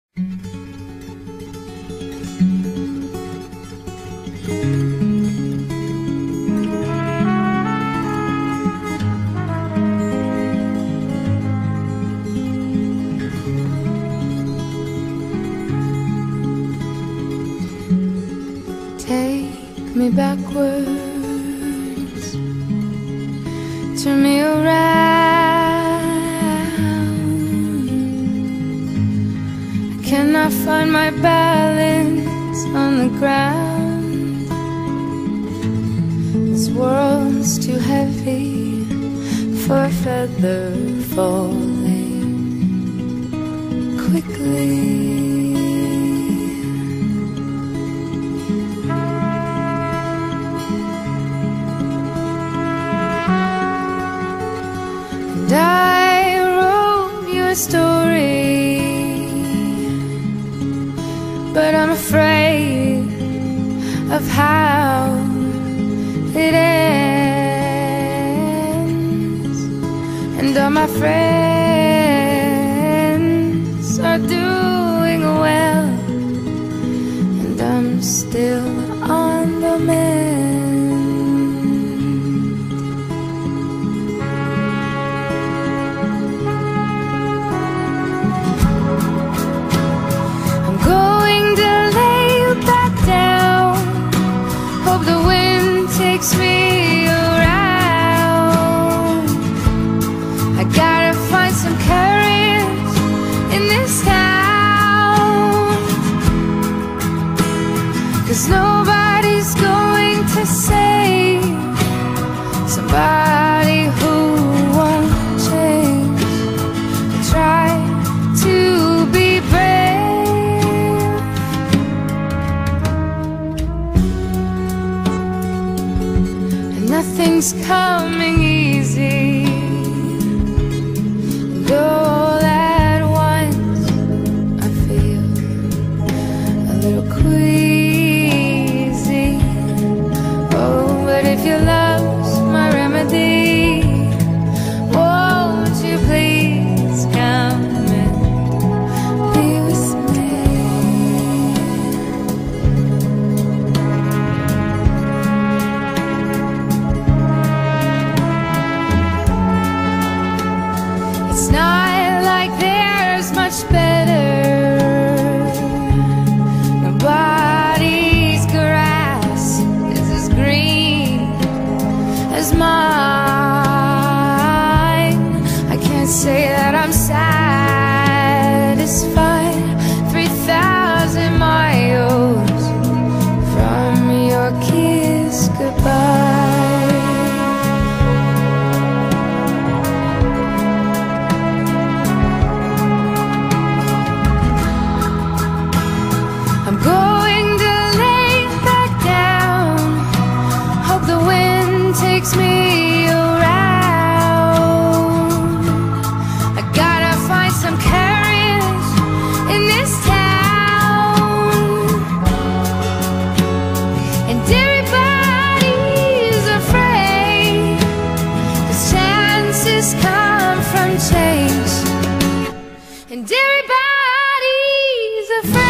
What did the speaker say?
Take me backwards, turn me around. I cannot find my balance on the ground. This world's too heavy for a feather falling quickly. I wrote you a story, but I'm afraid of how it ends. And all my friends are doing well, and I'm still on the mend. Takes me around. I gotta find some courage in this town, 'cause nobody's going to save somebody who won't change. I try to be brave, nothing's coming easy, and all at once I feel a little queasy. Oh, but if your love's my remedy, won't you please come and be with me? It's not like there's much better. Nobody's grass is as green as mine. I can't say that I'm satisfied 3,000 miles from your kiss goodbye. I'm going to lay back down, hope the wind takes me around. I gotta find some courage in this town, and everybody's afraid, 'cause chances come from change, and everybody's afraid.